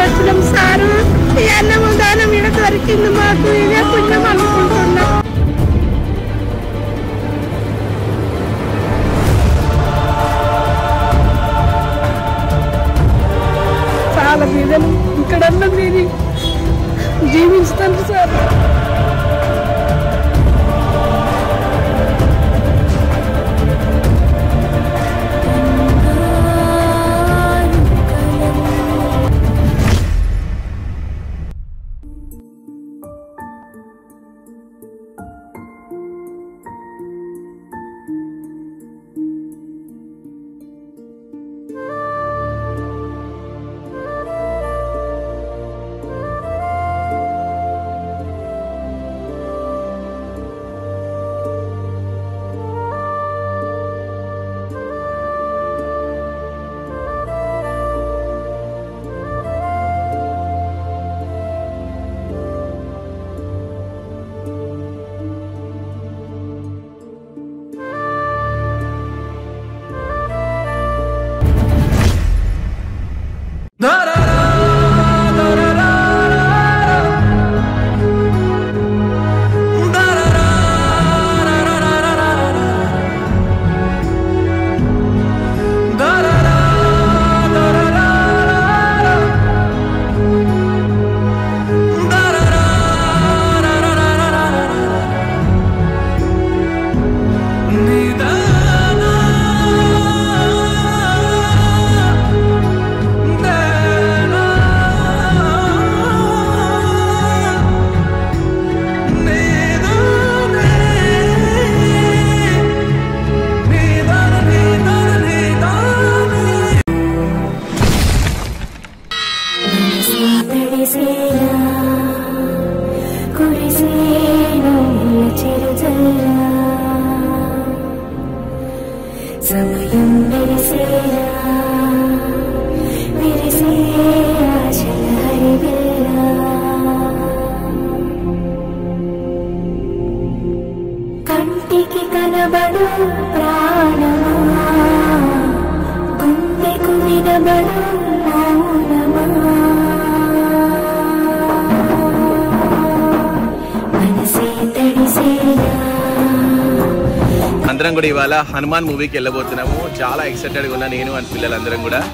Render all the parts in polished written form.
వచ్చినాం సారు. ఈ అన్నము దానం మీద దొరికింది మాకు, ఇదే పుణ్యం అనుకుంటున్నాం. చాలా మీదను ఇక్కడన్నా మీరు జీవిస్తాను సార్. కంటికి కనబడు ప్రాణమా, గుండెకు వినబడు మౌనమా, మనసే తడిసేనా. అందరం కూడా ఇవాళ హనుమాన్ మూవీకి వెళ్ళబోతున్నాము. చాలా ఎక్సైటెడ్ గా ఉన్నా నేను అండ్ పిల్లలందరం కూడా.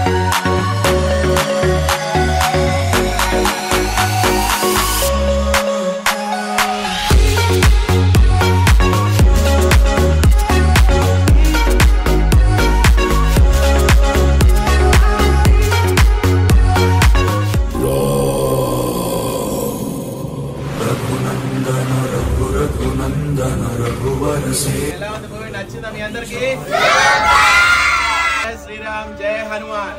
ఎలా ఉంది మూవీ? నచ్చిందా మీ అందరికి? జై శ్రీరామ్, జై హనుమాన్.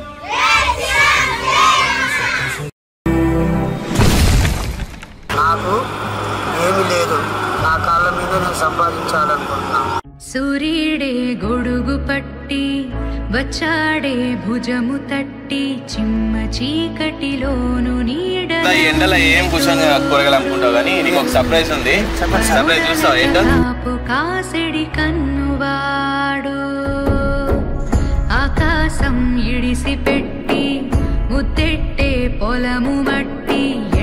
నాకు ఏమి లేదు, నా కాళ్ళ మీద నేను సంపాదించాలనుకుంటున్నాను. సూర్యుడే గొడుగు పట్టి వచ్చాడే భుజము తట్టి చిమ్మ చీకటిలోను నీడ. ఎండలో ఏం కూర్చొని కూరగాయలు అనుకుంటావు కానీ నీకు ఒక సర్ప్రైజ్ ఉంది. సర్ప్రైజ్ చూస్తావు ఏంటో? కాపు కాసిడి కన్నువాడు ఆకాశం ఇడిసి పెట్టి ముద్దెట్టే పొలము మట్టి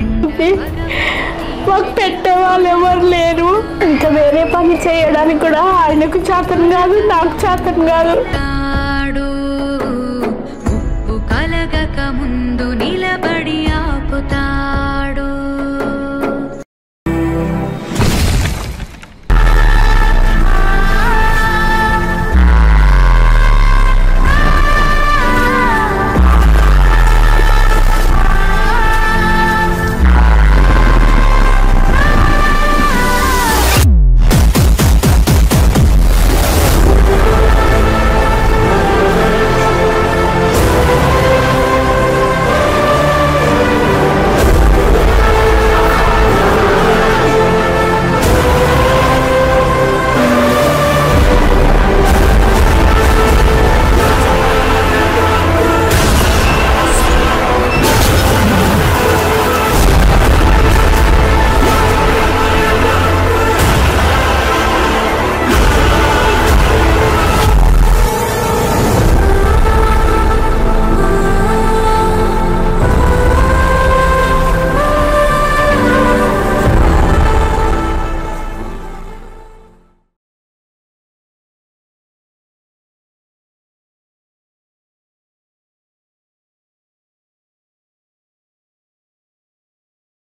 మాకు పెట్టే వాళ్ళు ఎవరు లేరు. ఇంకా వేరే పని చేయడానికి కూడా ఆయనకు చేతన కాదు, నాకు చేతన కాదు. ఉప్పు కలగక ముందు నిలబడి ఆపుతా